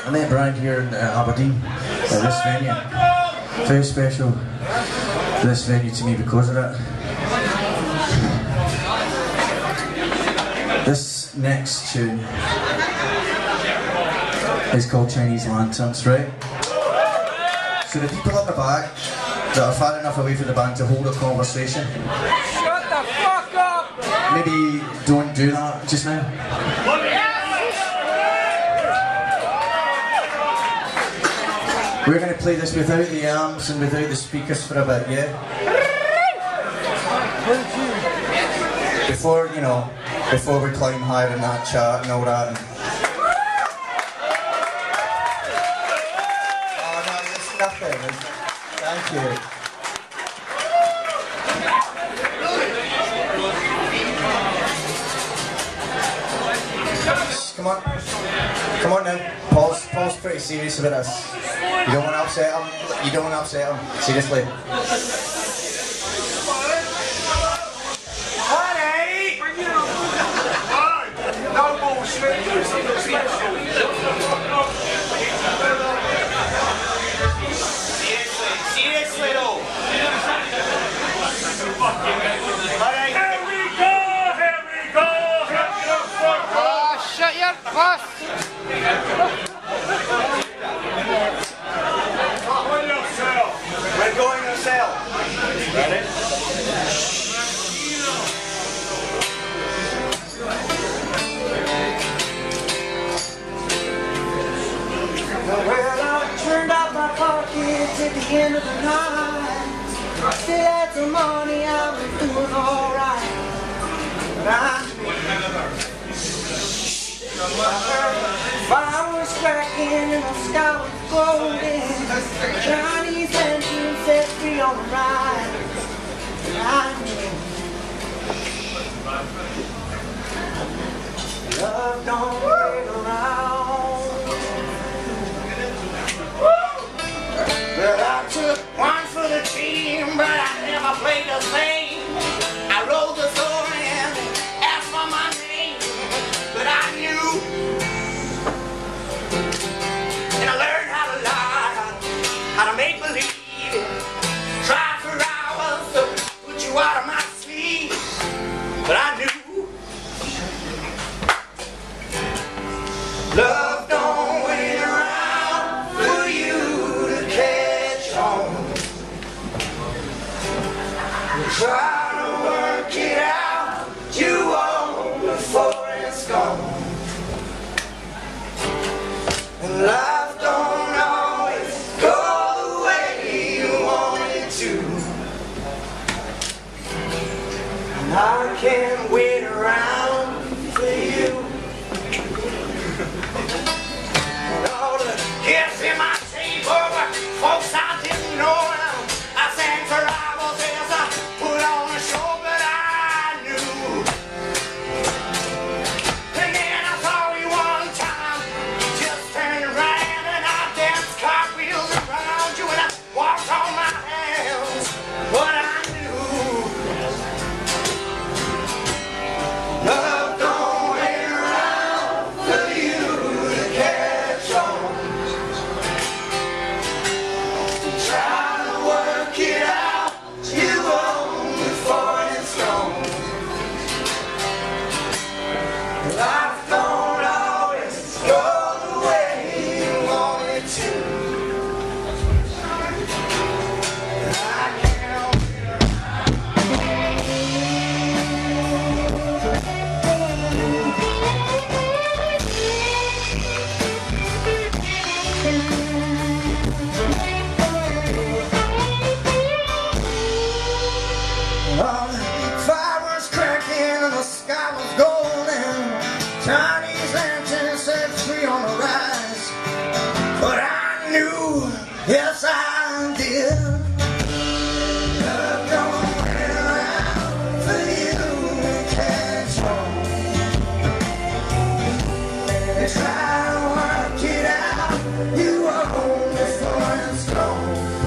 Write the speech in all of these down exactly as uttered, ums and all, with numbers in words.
I met Brian here in uh, Aberdeen at this venue. Very special, this venue to me because of that. This next tune is called Chinese Lanterns, right? So the people at the back that are far enough away from the band to hold a conversation, shut the fuck up! Maybe don't do that just now. We're going to play this without the amps and without the speakers for a bit, yeah? Before, you know, before we climb higher in that chart and all that. And oh no, it's nothing. It's... Thank you. Come on. Come on now. Paul's, Paul's pretty serious about this. You don't want to upset him. You don't want to upset him. Seriously. Honey! No bullshit. Seriously, seriously though. Here we go, here we go, here we go. Oh, shut your fuss. We're going to sell. Ready? Well, I turned out my pockets at the end of the night. Still had some money, I was doing alright. But I fire was cracking and the sky was golden. Chinese lanterns set free on the rise. And I knew love don't wait around. Well, I took one for the team, but I never played the same. I rolled the door and asked for my name, but I knew. And I learned how to lie, how to make believe. Tried for hours to put you out of my sleeve, but I knew. Love don't wait around for you to catch on. Try to work it out, you won't before it's gone. And life don't always go the way you want it to. And I can't wait around for you. And all the gifts in my table were folks I didn't know. I sang for hours as I put on a show, but I knew. And then I saw you one time, you just turned around and I danced cartwheels around you and I walked on my hands, but I knew. Love don't wait around for you to catch on. Try to work it out, you won't before it's gone. Life don't always go the way you want it to. I can't wait around. Fire was cracking and the sky was golden. Chinese lanterns set free on the rise. But I knew, yes I did. Love don't wait around for you to catch on. You try to work it out, you won't before it's gone.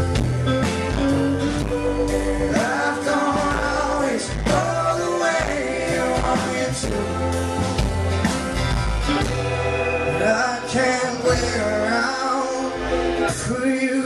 Life don't always go the way you want it to. But I can't wait around. for you.